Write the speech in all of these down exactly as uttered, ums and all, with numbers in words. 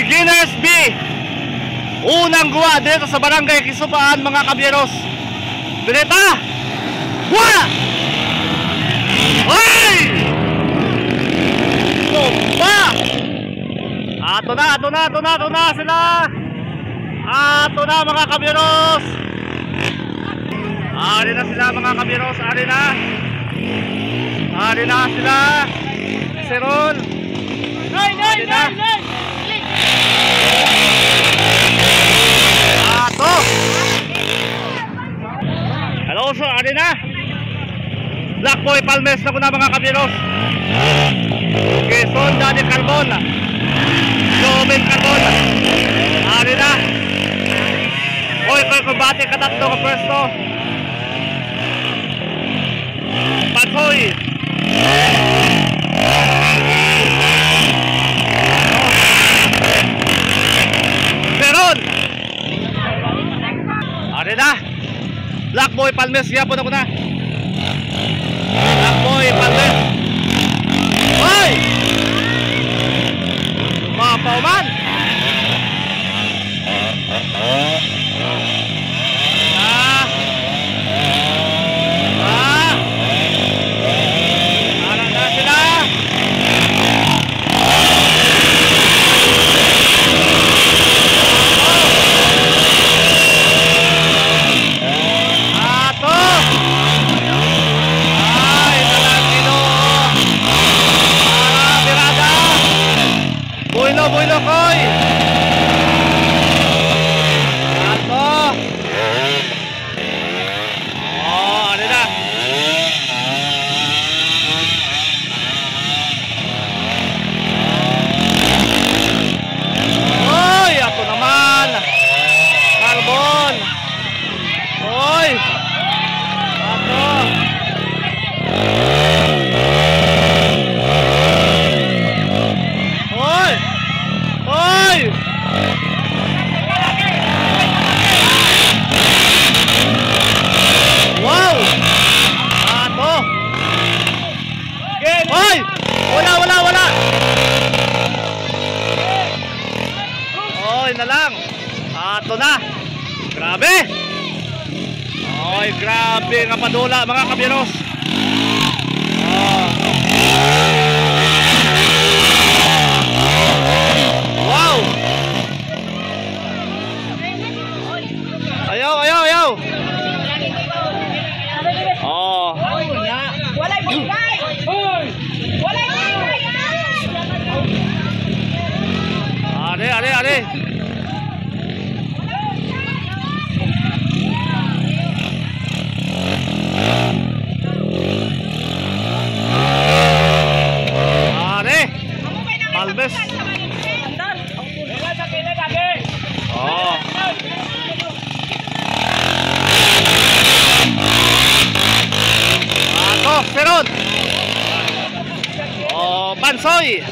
Beginners B. Unang guwa dito sa Barangay Kisupaan, mga kabyeros. Direta! Wala! Hoy! Tumba! Ato na, ato na, ato na, ato na sila! Ato na, mga kabyeros! Ari na sila, mga kabyeros, ari na! Ari na sila! Seron! Ari na! Ato! Hello, so ari na! Black Boy Palmes na ko na, mga kabyeros. Quezon, Dani Carbon, Joven Carbon, ari na. Koy koy kumbate katatlo ka pwesto. Patsoy, Peron, ari na. Black Boy Palmes, yapon ako na. Black Boy Palmes. Hoy! Mapaw man! Ah! Ah! Ara na sila! Builo, builo, koy! Ato! Oh, ano na? Oy, ato naman! Carbon! Oy! Ato! Oy! Oy! Wow! Ato! Oy! Wala, wala, wala! Oy, na lang! Ato na! Grabe! Oy, grabe nga padula, mga kabyeros! Oh. Wow! Ayaw, ayaw, ayaw! Oh! Walay bugay! Walay bugay! Are, are, are! Are! Palmes! Oh! Ato, Peron! Oh, Pansoy!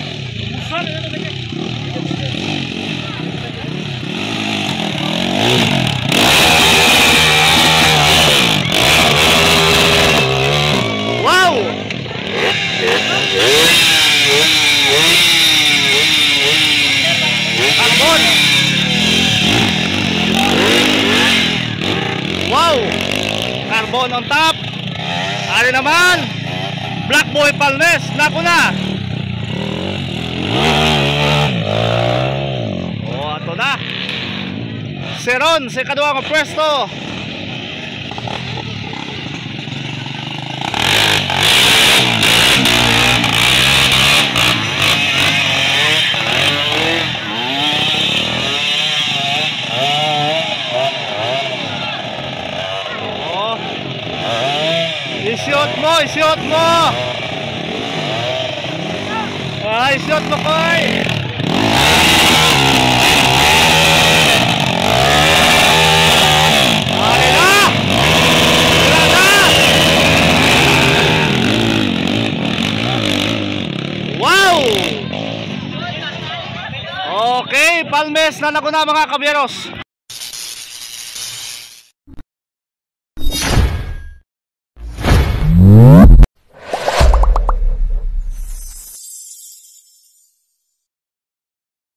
Wow! Carbon! Wow! Carbon on top! Ari naman! Black Boy Palmes! Naku na! Oh, ato na! Seron, sa kadwa ko pwesto! Isiot mo, isiot mo. Ay, isiot mo, koy. Ay na! Wala na! Wow! Okay, Palmes na naku na, mga kabyeros.